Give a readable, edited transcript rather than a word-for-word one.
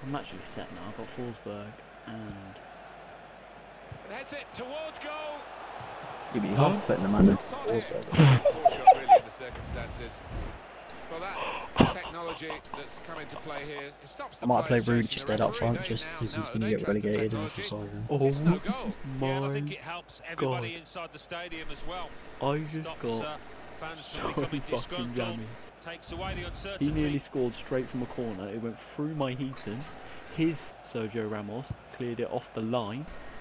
I'm actually set now. I've got Forsberg and... heads it towards goal. You'd be half putting the man in Forsberg. Well, that technology that's come into play here, it stops the I might play players Rude chasing just the dead up referee. front just because he's going to get relegated in the side. Oh It's no goal. my Yeah, and I think it helps everybody God. inside the stadium as well. I just Stops got fans so from becoming fucking disgruntled. jammy. Takes away the He uncertainty. nearly scored straight from a corner. It went through my Heaton. His Sergio Ramos cleared it off the line,